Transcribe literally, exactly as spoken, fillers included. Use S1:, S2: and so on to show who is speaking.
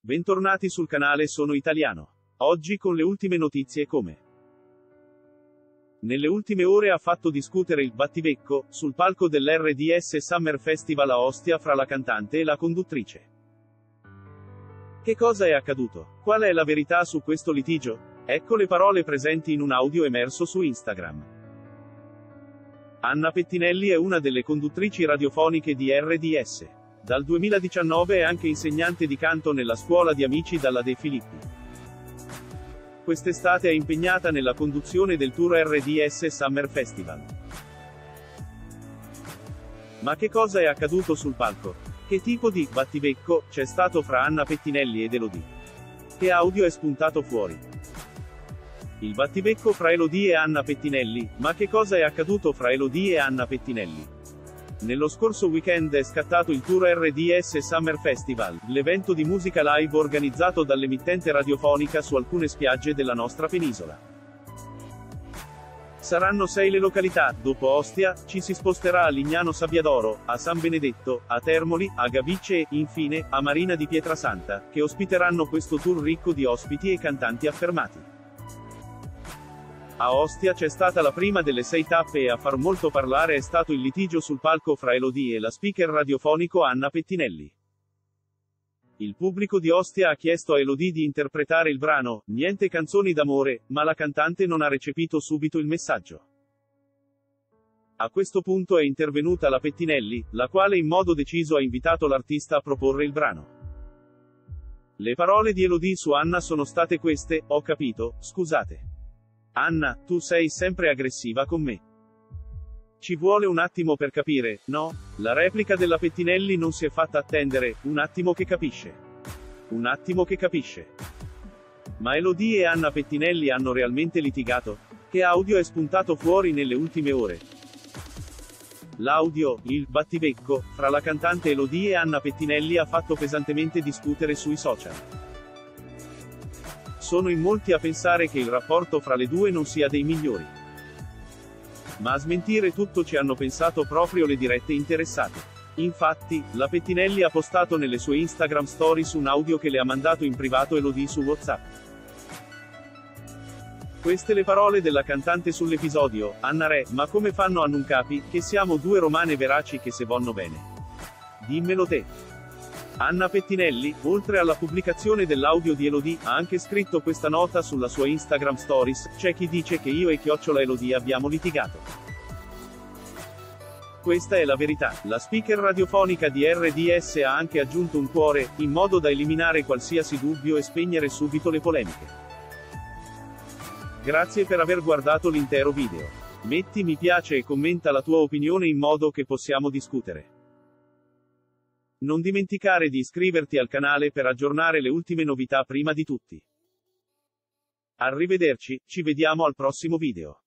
S1: Bentornati sul canale Sono Italiano. Oggi con le ultime notizie come. Nelle ultime ore ha fatto discutere il battibecco, sul palco dell'R D S Summer Festival a Ostia fra la cantante e la conduttrice. Che cosa è accaduto? Qual è la verità su questo litigio? Ecco le parole presenti in un audio emerso su Instagram. Anna Pettinelli è una delle conduttrici radiofoniche di R D S. Dal duemiladiciannove è anche insegnante di canto nella scuola di amici dalla De Filippi. Quest'estate è impegnata nella conduzione del tour R D S Summer Festival. Ma che cosa è accaduto sul palco? Che tipo di battibecco c'è stato fra Anna Pettinelli ed Elodie? Che audio è spuntato fuori? Il battibecco fra Elodie e Anna Pettinelli, ma che cosa è accaduto fra Elodie e Anna Pettinelli? Nello scorso weekend è scattato il tour R D S Summer Festival, l'evento di musica live organizzato dall'emittente radiofonica su alcune spiagge della nostra penisola. Saranno sei le località, dopo Ostia, ci si sposterà a Lignano Sabbiadoro, a San Benedetto, a Termoli, a Gavicce e, infine, a Marina di Pietrasanta, che ospiteranno questo tour ricco di ospiti e cantanti affermati. A Ostia c'è stata la prima delle sei tappe e a far molto parlare è stato il litigio sul palco fra Elodie e la speaker radiofonico Anna Pettinelli. Il pubblico di Ostia ha chiesto a Elodie di interpretare il brano, Niente canzoni d'amore, ma la cantante non ha recepito subito il messaggio. A questo punto è intervenuta la Pettinelli, la quale in modo deciso ha invitato l'artista a proporre il brano. Le parole di Elodie su Anna sono state queste: ho capito, scusate. Anna, tu sei sempre aggressiva con me. Ci vuole un attimo per capire, no? La replica della Pettinelli non si è fatta attendere, un attimo che capisce. Un attimo che capisce. Ma Elodie e Anna Pettinelli hanno realmente litigato? Che audio è spuntato fuori nelle ultime ore? L'audio, il battibecco, fra la cantante Elodie e Anna Pettinelli ha fatto pesantemente discutere sui social. Sono in molti a pensare che il rapporto fra le due non sia dei migliori. Ma a smentire tutto ci hanno pensato proprio le dirette interessate. Infatti, la Pettinelli ha postato nelle sue Instagram Stories un audio che le ha mandato in privato Elodie su WhatsApp. Queste le parole della cantante sull'episodio: Anna re, ma come fanno a non capi, che siamo due romane veraci che se vonno bene? Dimmelo te. Anna Pettinelli, oltre alla pubblicazione dell'audio di Elodie, ha anche scritto questa nota sulla sua Instagram Stories: c'è chi dice che io e chiocciola Elodie abbiamo litigato. Questa è la verità. La speaker radiofonica di R D S ha anche aggiunto un cuore, in modo da eliminare qualsiasi dubbio e spegnere subito le polemiche. Grazie per aver guardato l'intero video. Metti mi piace e commenta la tua opinione in modo che possiamo discutere. Non dimenticare di iscriverti al canale per aggiornare le ultime novità prima di tutti. Arrivederci, ci vediamo al prossimo video.